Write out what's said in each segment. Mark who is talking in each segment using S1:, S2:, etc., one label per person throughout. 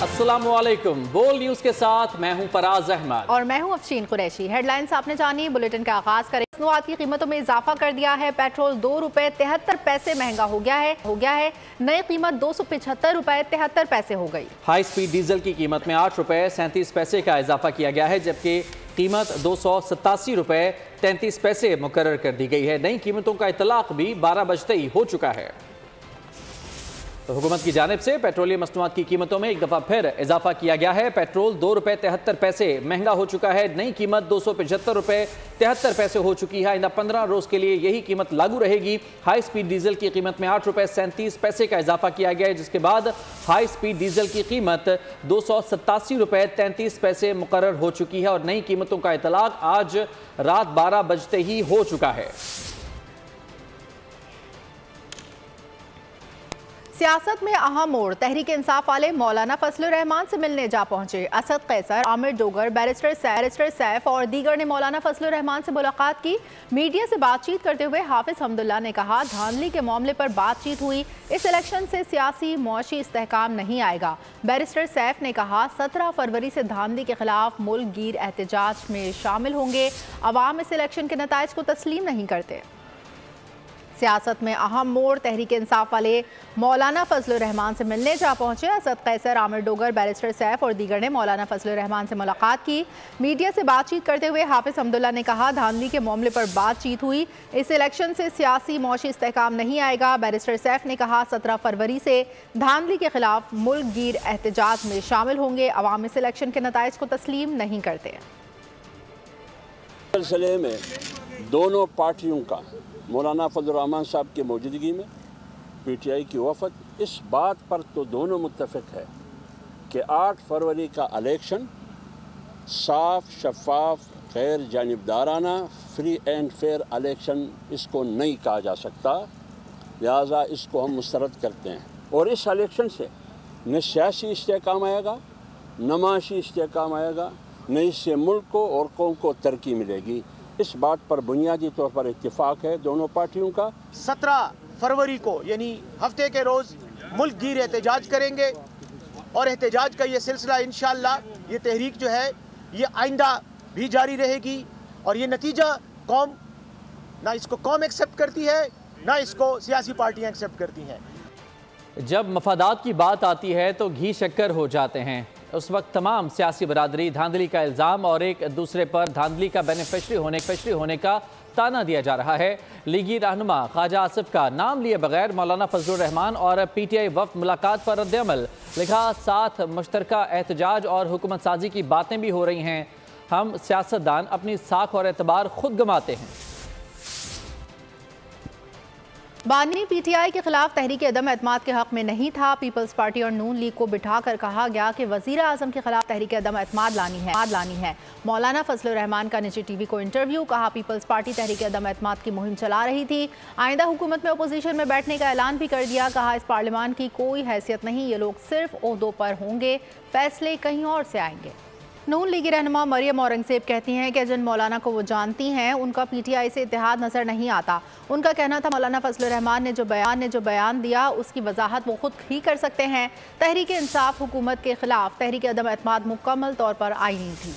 S1: अस्सलामुअलैकुम। बोल न्यूज के साथ मैं हूं फराज अहमद
S2: और मैं हूं अफशीन कुरैशी। हेडलाइंस आपने जानी, बुलेटिन का आगाज करें। मसनूआत की कीमतों में इजाफा कर दिया है। पेट्रोल 2 रुपए 73 पैसे महंगा हो गया है। नई कीमत 275 रुपए 73 पैसे हो गई।
S1: हाई स्पीड डीजल की कीमत में 8 रुपए 37 पैसे का इजाफा किया गया है, जबकि कीमत 287 रुपए 33 पैसे मुकर्रर कर दी गई है। नई कीमतों का इतलाक भी 12 बजते ही हो चुका है। तो हुकूमत की जानिब से पेट्रोलियम मसनूआत की कीमतों में एक दफ़ा फिर इजाफा किया गया है। पेट्रोल 2 रुपए 73 पैसे महंगा हो चुका है। नई कीमत 275 रुपए 73 पैसे हो चुकी है। आइंदा 15 रोज़ के लिए यही कीमत लागू रहेगी। हाई स्पीड डीजल की कीमत में 8 रुपए 37 पैसे का इजाफा किया गया है, जिसके बाद हाई स्पीड डीजल की कीमत 287 रुपए 33 पैसे मुकर्रर हो चुकी है और नई कीमतों का इतलाक आज रात 12 बजते ही हो चुका है।
S2: सियासत में अहम मोड़, तहरीक इंसाफ वाले मौलाना फजलुर रहमान से मिलने जा पहुंचे। असद कैसर, आमिर डोगर, बैरिस्टर सैफ और दीगर ने मौलाना फजलुर रहमान से मुलाकात की। मीडिया से बातचीत करते हुए हाफिज हमदुल्ला ने कहा, धांधली के मामले पर बातचीत हुई। इस इलेक्शन से सियासी मुआशी इस्तेहकाम नहीं आएगा। बैरिस्टर सैफ ने कहा, 17 फरवरी से धांधली के खिलाफ मुल्क गिर एहतजाज में शामिल होंगे। अवाम इस इलेक्शन के नताइज को तस्लीम नहीं करते। सियासत में अहम मोड़, तहरीक इंसाफ वाले मौलाना फजलुर रहमान से मिलने जा पहुंचे। असद कैसर, आमिर डोगर, बैरिस्टर सैफ और दीगर ने मौलाना फजलुर रहमान से मुलाकात की। मीडिया से बातचीत करते हुए हाफिज हमदुल्ला ने कहा, धांधली के मामले पर बातचीत हुई। इस इलेक्शन से सियासी मुआशी इस्तेहकाम नहीं आएगा। बैरिस्टर सैफ ने कहा, 17 फरवरी से धांधली के खिलाफ मुल्क गिर एहतजाज में शामिल होंगे। अवाम इस इलेक्शन के नताइज को तस्लीम नहीं करते।
S3: सिलसिले में दोनों पार्टियों का मौलाना फजलुर रहमान साहब की मौजूदगी में पीटीआई की वफद इस बात पर तो दोनों मुत्तफिक है कि 8 फरवरी का इलेक्शन साफ, शफाफ, गैर जानिबदाराना, फ्री एंड फेयर इलेक्शन इसको नहीं कहा जा सकता। लिहाजा इसको हम मुस्तरद करते हैं और इस इलेक्शन से न सियासी इस्तेहकाम आएगा, न माशी इस्तेहकाम आएगा, न इससे मुल्क को और कौम को तरक्की मिलेगी। इस बात पर बुनियादी तौर पर इत्तेफाक है दोनों पार्टियों का।
S4: 17 फरवरी को यानी हफ्ते के रोज़ मुल्क गिर एहतजाज करेंगे और एहतजाज का ये सिलसिला इंशाअल्लाह, ये तहरीक जो है ये आइंदा भी जारी रहेगी और ये नतीजा कौम ना इसको कौम एक्सेप्ट करती है, ना इसको सियासी पार्टियां एक्सेप्ट करती हैं।
S1: जब मफादात की बात आती है तो घी शक्कर हो जाते हैं। उस वक्त तमाम सियासी बरादरी धांधली का इल्ज़ाम और एक दूसरे पर धांधली का बेनिफिशरी होने का ताना दिया जा रहा है। लीगी रहनुमा ख्वाजा आसिफ का नाम लिए बगैर मौलाना फजलुर रहमान और पीटीआई वफ्द मुलाकात पर रद्द-ए-अमल। लिखा, साथ मुश्तरका एहतजाज और हुकूमत साजी की बातें भी हो रही हैं। हम सियासतदान अपनी साख और एतबार खुद गंवाते हैं।
S2: बानी पीटीआई के खिलाफ तहरीक अदम एतमाद के हक में नहीं था। पीपल्स पार्टी और नून लीग को बिठाकर कहा गया कि वजीर आजम के खिलाफ तहरीक अदम एतमाद लानी है। मौलाना फजलुर रहमान का निजी टीवी को इंटरव्यू। कहा, पीपल्स पार्टी तहरीक अदम एतमाद की मुहिम चला रही थी। आइंदा हुकूमत में अपोजिशन में बैठने का ऐलान भी कर दिया। कहा, इस पार्लियामान की कोई हैसियत नहीं, ये लोग सिर्फ ओहदों पर होंगे, फैसले कहीं और से आएंगे। नून लीगी रहनुमा मरियम औरंगजेब कहती हैं कि जिन मौलाना को वो जानती हैं उनका पीटीआई से इत्तेहाद नजर नहीं आता। उनका कहना था, मौलाना फजलुर रहमान ने जो बयान दिया उसकी वजाहत वो खुद ही कर सकते हैं। तहरीक इंसाफ हुकूमत के खिलाफ तहरीक अदम एतमाद मुकम्मल तौर पर आईनी थी।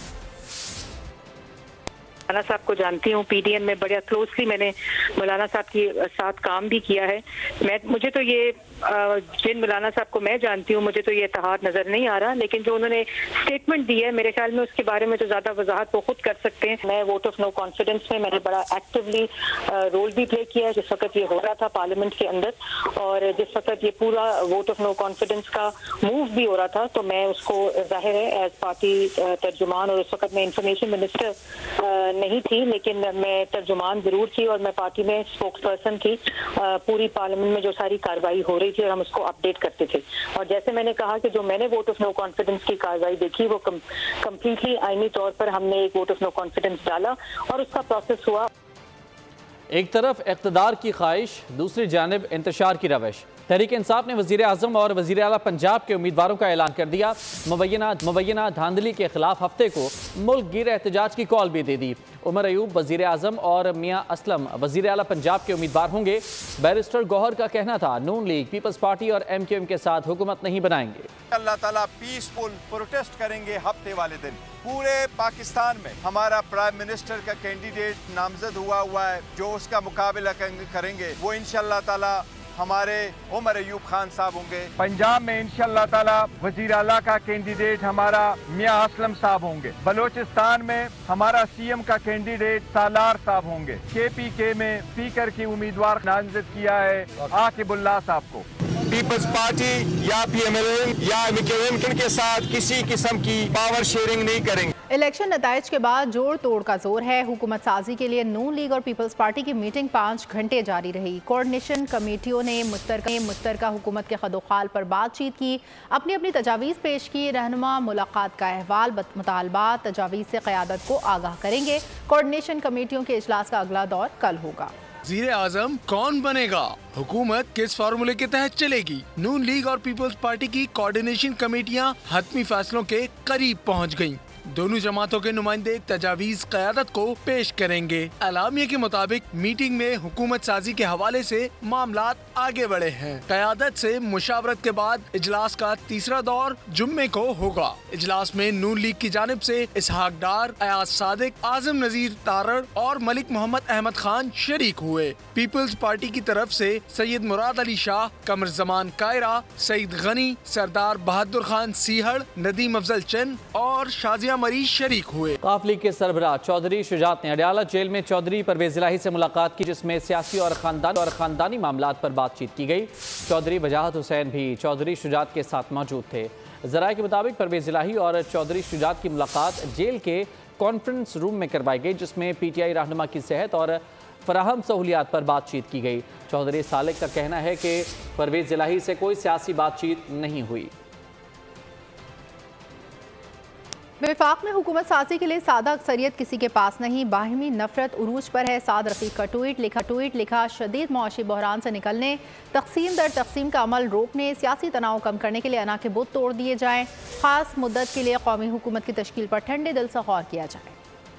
S5: मौलाना साहब को जानती हूँ, पीडीएम में बड़ा क्लोजली मैंने मौलाना साहब के साथ काम भी किया है। मुझे तो ये जिन मौलाना साहब को मैं जानती हूँ, मुझे तो ये इत्तेहाद नजर नहीं आ रहा, लेकिन जो उन्होंने स्टेटमेंट दी है मेरे ख्याल में उसके बारे में तो ज्यादा वजाहत वो खुद कर सकते हैं। मैं वोट ऑफ नो कॉन्फिडेंस में मैंने बड़ा एक्टिवली रोल भी प्ले किया है जिस वक्त ये हो रहा था पार्लियामेंट के अंदर, और जिस वक्त ये पूरा वोट ऑफ नो कॉन्फिडेंस का मूव भी हो रहा था तो मैं उसको जाहिर है एज पार्टी तर्जुमान, और उस वक्त मैं इंफॉर्मेशन मिनिस्टर नहीं थी लेकिन मैं तर्जुमान जरूर थी और मैं पार्टी में स्पोक्स पर्सन थी। पूरी पार्लियामेंट में जो सारी कार्रवाई हो रही थी और हम उसको अपडेट करते थे, और जैसे मैंने कहा कि जो मैंने वोट ऑफ नो कॉन्फिडेंस की कार्रवाई देखी वो कम्प्लीटली आईनी तौर पर हमने एक वोट ऑफ नो कॉन्फिडेंस डाला और उसका प्रोसेस हुआ।
S1: एक तरफ इक़्तिदार की ख्वाहिश, दूसरी जानिब इंतशार की रवश। तहरीक इंसाफ ने वज़ीर आज़म और वज़ीर आला पंजाब के उम्मीदवारों का ऐलान कर दिया। मुबैना धांधली के खिलाफ हफ्ते को मुल्क गिर एहतजाज की कॉल भी दे दी। उमर अयूब वजीर आजम और मियां असलम वजीर आला पंजाब के उम्मीदवार होंगे। बैरिस्टर गौहर का कहना था नून लीग पीपल्स पार्टी और MQM के साथ हुकूमत नहीं बनाएंगे।
S6: अल्लाह ताला पीसफुल प्रोटेस्ट करेंगे हफ्ते वाले दिन। पूरे पाकिस्तान में हमारा प्राइम मिनिस्टर का कैंडिडेट नामजद हुआ है, जो उसका मुकाबला करेंगे वो इंशाअल्लाह ताला हमारे उमर अयूब खान साहब होंगे। पंजाब में इंशाअल्लाह ताला वजीर आला का कैंडिडेट हमारा मियां असलम साहब होंगे। बलोचिस्तान में हमारा CM का कैंडिडेट सालार साहब होंगे। KPK में स्पीकर की उम्मीदवार नामजद किया है आकिबुल्लाह साहब को। पीपल्स पार्टी या PMLN या MQM के साथ किसी किस्म की पावर शेयरिंग नहीं करेंगे।
S2: इलेक्शन नताइज के बाद जोड़ तोड़ का जोर है। हुकूमत साजी के लिए नून लीग और पीपल्स पार्टी की मीटिंग 5 घंटे जारी रही। कोऑर्डिनेशन कमेटियों ने मुश्तरका हुकूमत के खदोखाल पर बातचीत की, अपनी अपनी तजावीज़ पेश की। रहनुमा मुलाकात का अहवाल मुतालबात तजावीज़ से क़यादत को आगाह करेंगे। कोऑर्डिनेशन कमेटियों के इजलास का अगला दौर कल होगा।
S7: वज़ीर आज़म कौन बनेगा, हुकूमत किस फार्मूले के तहत चलेगी। नून लीग और पीपल्स पार्टी की कोऑर्डिनेशन कमेटियां हतमी फैसलों के करीब पहुंच गयीं। दोनों जमातों के नुमाइंदे तजावीज़ क़यादत को पेश करेंगे। एलामिया के मुताबिक मीटिंग में हुकूमत साजी के हवाले से मामलात आगे बढ़े हैं। क़यादत से मुशावरत के बाद इजलास का तीसरा दौर जुम्मे को होगा। इजलास में नून लीग की जानिब से इसहाक डार, अयाज सादिक, आज़म नज़ीर तारड़ और मलिक मोहम्मद अहमद खान शरीक हुए। पीपल्स पार्टी की तरफ से सैयद मुराद अली शाह, कमर जमान कायरा, सईद गनी, सरदार बहादुर खान सीहड़, नदीम अफजल चंद और शाजिया मरीज शरीक हुए।
S1: काफ लीग के सरबराह चौधरी शुजात ने अडयाला जेल में चौधरी परवेज इलाही से मुलाकात की, जिसमें सियासी और खानदानी मामलात पर बातचीत की गई। चौधरी वजाहत हुसैन भी चौधरी शुजात के साथ मौजूद थे। ज़राए के मुताबिक परवेज इलाही और चौधरी शुजात की मुलाकात जेल के कॉन्फ्रेंस रूम में करवाई गई, जिसमें PTI रहनुमा की सेहत और फराहम सहूलियात पर बातचीत की गई। चौधरी सालिक का कहना है कि परवेज इलाही से कोई सियासी बातचीत नहीं हुई।
S2: विफाक में हुकूमत साजी के लिए सादा अक्सरियत किसी के पास नहीं, बाहिमी नफरत उरूज पर है। साद रफीक का ट्वीट लिखा शदीद मुआशी बहरान से निकलने, तकसीम दर तकसीम का अमल रोकने, सियासी तनाव कम करने के लिए अना के बुत तोड़ दिए जाएँ। खास मुद्दत के लिए कौमी हुकूमत की तश्कील पर ठंडे दिल से गौर किया जाए।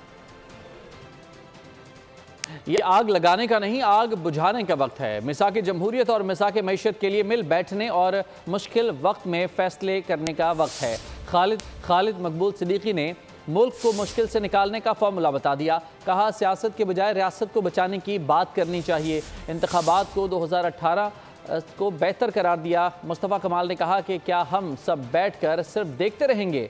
S1: ये आग लगाने का नहीं, आग बुझाने का वक्त है। मिसाक जमहूरियत और मिसाक मैशत के लिए मिल बैठने और मुश्किल वक्त में फैसले करने का वक्त है। खालिद मकबूल सिद्दीकी ने मुल्क को मुश्किल से निकालने का फार्मूला बता दिया। कहा सियासत के बजाय रियासत को बचाने की बात करनी चाहिए। इंतखाबात को 2018 को बेहतर करार दिया। मुस्तफ़ा कमाल ने कहा कि क्या हम सब बैठ कर सिर्फ देखते रहेंगे।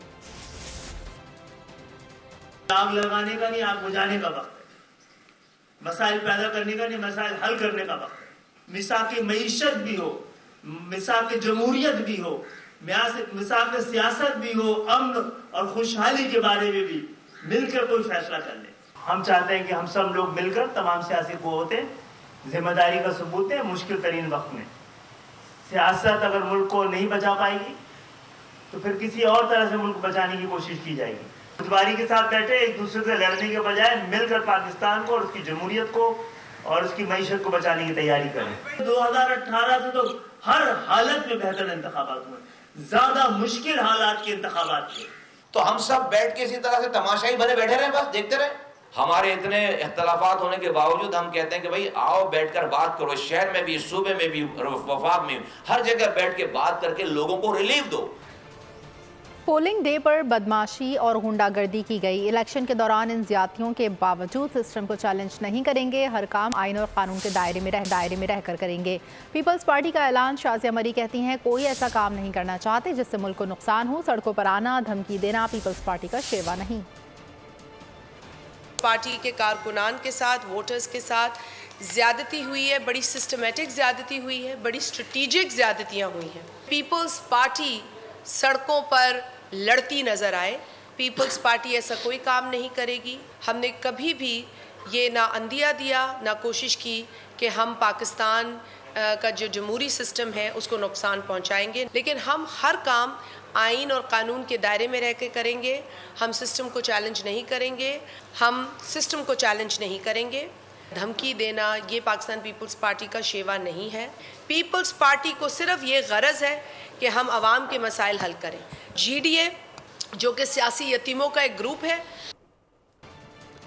S8: आग लगाने का नहीं, आग बुझाने का वक्त है। मसाइल पैदा करने का नहीं, मसाइल हल करने का वक्त है। मिसाक मईशत भी हो, मिसाक जमहूरियत भी हो, मिसाक सियासत भी हो, अमन और खुशहाली के बारे में भी मिलकर कोई फैसला कर ले। हम चाहते हैं कि हम सब लोग मिलकर तमाम सियासी क़ुव्वतें जिम्मेदारी का सबूत है। मुश्किल तरीन वक्त में सियासत अगर मुल्क को नहीं बचा पाएगी तो फिर किसी और तरह से मुल्क बचाने की कोशिश की जाएगी। बुधवारी के साथ बैठे एक दूसरे से लड़ने के बजाय मिलकर पाकिस्तान को और उसकी जमहूरियत को और उसकी मईशत को बचाने की तैयारी करें। 2018 से तो हर हालत में बेहतर इंतखाबात हुए, ज्यादा मुश्किल हालात के इंतखाबात थे।
S9: तो हम सब बैठ के इसी तरह से तमाशाई बने बैठे रहे, बस देखते रहे। हमारे इतने इख्तलाफात होने के बावजूद हम कहते हैं कि भाई आओ बैठकर बात करो। शहर में भी, सूबे में भी, वफाक में, हर जगह बैठ के बात करके लोगों को रिलीफ दो।
S2: पोलिंग डे पर बदमाशी और गुंडागर्दी की गई। इलेक्शन के दौरान इन ज्यादतियों के बावजूद सिस्टम को चैलेंज नहीं करेंगे, हर काम आइन और कानून के दायरे में रहकर करेंगे। पीपल्स पार्टी का ऐलान। शाजिया मरी कहती हैं कोई ऐसा काम नहीं करना चाहते जिससे मुल्क को नुकसान हो। सड़कों पर आना, धमकी देना पीपल्स पार्टी का शेवा नहीं।
S10: पार्टी के कारकुनान के साथ, वोटर्स के साथ ज्यादती हुई है, बड़ी सिस्टमेटिक ज्यादती हुई है, बड़ी स्ट्रेटेजिक ज्यादतियाँ हुई हैं। पीपल्स पार्टी सड़कों पर लड़ती नज़र आए, पीपल्स पार्टी ऐसा कोई काम नहीं करेगी। हमने कभी भी ये ना अंदिया दिया, ना कोशिश की कि हम पाकिस्तान का जो जमहूरी सिस्टम है उसको नुकसान पहुंचाएंगे, लेकिन हम हर काम आइन और कानून के दायरे में रह के करेंगे। हम सिस्टम को चैलेंज नहीं करेंगे, हम सिस्टम को चैलेंज नहीं करेंगे। धमकी देना ये पाकिस्तान पीपल्स पार्टी का शेवा नहीं है। पीपल्स पार्टी को सिर्फ ये गरज है कि हम आवाम के मसाइल हल करें। GDA जो कि सियासी यतीमों का एक ग्रुप है।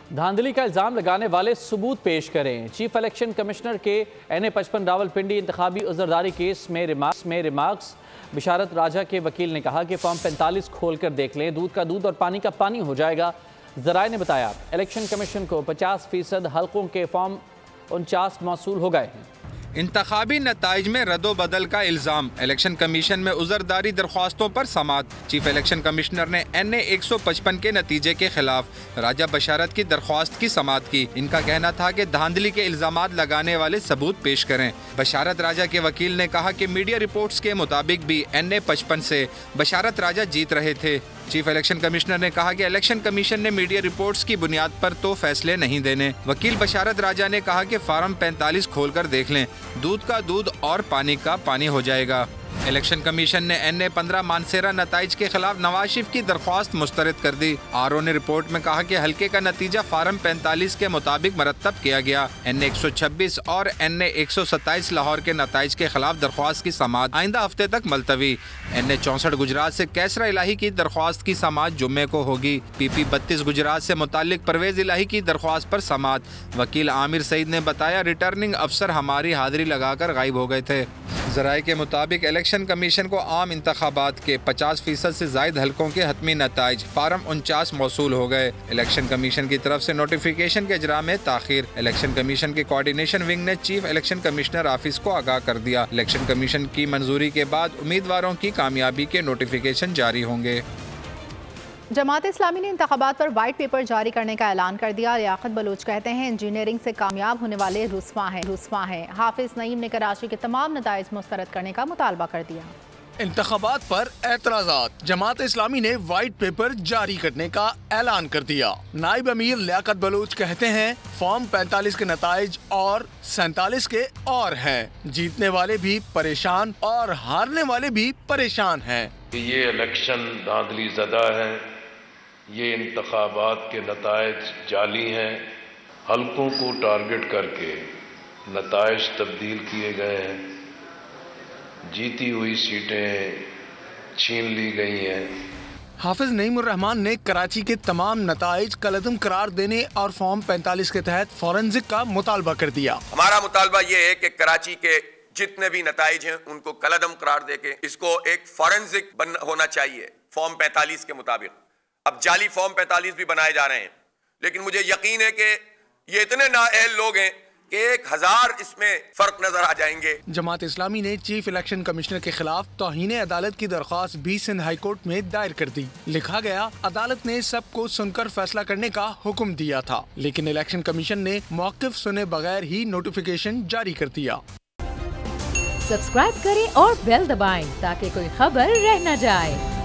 S1: धांधली का इल्ज़ाम लगाने वाले सबूत पेश करें। चीफ इलेक्शन कमिश्नर के NA-55 रावलपिंडी इंतखाबी उज़रदारी केस में रिमार्क्स। बिशारत राजा के वकील ने कहा कि फॉर्म 45 खोल कर देख लें, दूध का दूध और पानी का पानी हो जाएगा। ज़राए ने बताया इलेक्शन कमीशन को 50% हल्कों के फॉर्म 49 मौसूल हो गए हैं।
S11: इंतखाबी नताइज में रद्दो-बदल का इल्ज़ाम, इलेक्शन कमीशन में उज़रदारी दरख्वास्तों पर समाअत। चीफ इलेक्शन कमिश्नर ने NA-155 के नतीजे के खिलाफ राजा बशारत की दरख्वास्त की समाअत की। इनका कहना था कि धांधली के इल्ज़ामात लगाने वाले सबूत पेश करें। बशारत राजा के वकील ने कहा कि मीडिया रिपोर्ट्स के मुताबिक भी NA-55 से बशारत राजा जीत रहे थे। चीफ इलेक्शन कमिश्नर ने कहा कि इलेक्शन कमीशन ने मीडिया रिपोर्ट्स की बुनियाद पर तो फैसले नहीं देने। वकील बशारत राजा ने कहा कि फार्म 45 खोलकर देख लें, दूध का दूध और पानी का पानी हो जाएगा। इलेक्शन कमीशन ने NA-15 मानसेरा नताइज के खिलाफ नवाज शरीफ की दरख्वास्त मुस्तरद कर दी। RO ने रिपोर्ट में कहा कि हल्के का नतीजा फार्म 45 के मुताबिक मरतब किया गया। NA-126 और NA-127 लाहौर के नताइज के खिलाफ दरख्वास्त की समाअत आइंदा हफ्ते तक मुलतवी। NA-64 गुजरात से कैसरा इलाही की दरख्वास्त की समाअत जुम्मे को होगी। PP-32 गुजरात से मुतालिक परवेज इलाही की दरख्वास्त पर समाअत। वकील आमिर सईद ने बताया रिटर्निंग अफसर हमारी हाजिरी लगाकर गायब हो गए थे। ज़राए के मुताबिक इलेक्शन कमीशन को आम इंतखाबात के 50% से ज़ायद हल्कों के हतमी नताइज फार्म 49 मौसूल हो गए। इलेक्शन कमीशन की तरफ से नोटिफिकेशन के इजरा में ताखीर। इलेक्शन कमीशन के कोऑर्डिनेशन विंग ने चीफ इलेक्शन कमिश्नर ऑफिस को आगाह कर दिया। इलेक्शन कमीशन की मंजूरी के बाद उम्मीदवारों की कामयाबी के नोटिफिकेशन जारी होंगे।
S2: जमात इस्लामी ने इंतखाबात पर वाइट पेपर जारी करने का ऐलान कर दिया। लियाकत बलोच कहते हैं इंजीनियरिंग से कामयाब होने वाले रुस्वा हैं। हाफिज नईम ने कराची के तमाम नताइज मुस्तरद करने का मुतालबा कर दिया।
S7: इंतखाबात पर एतराज़ात, जमात इस्लामी ने वाइट पेपर जारी करने का ऐलान कर दिया। नाइब अमीर लियाकत बलोच कहते हैं फॉर्म 45 के नताइज और 47 के और हैं। जीतने वाले भी परेशान और हारने वाले भी परेशान हैं।
S12: ये इलेक्शन धांधली ज़दा है, ये इंतखाबात के नताइज जाली हैं, हल्कों को टारगेट करके नताइज तब्दील किए गए हैं, जीती हुई सीटें छीन ली गई हैं।
S7: हाफिज नईमुर रहमान ने कराची के तमाम नताइज कलअदम करार देने और फॉर्म 45 के तहत फॉरेंसिक का मुतालबा कर दिया।
S13: हमारा मुतालबा ये है कि कराची के जितने भी नताइज हैं उनको कलअदम करार देके इसको एक फॉरेंसिक होना चाहिए फॉर्म 45 के मुताबिक। अब जाली फॉर्म 45 भी बनाए जा रहे हैं, लेकिन मुझे यकीन है कि ये इतने नाअहल लोग हैं कि 1000 इसमें फर्क नजर आ जाएंगे।
S7: जमात इस्लामी ने चीफ इलेक्शन कमिश्नर के खिलाफ तौहीन अदालत की दरख्वास्त भी सिंध हाई कोर्ट में दायर कर दी। लिखा गया अदालत ने सबको सुनकर फैसला करने का हुक्म दिया था, लेकिन इलेक्शन कमीशन ने मौक़िफ़ सुने बगैर ही नोटिफिकेशन जारी कर दिया।
S14: सब्सक्राइब करें और बेल दबाएं ताकि कोई खबर रह न जाए।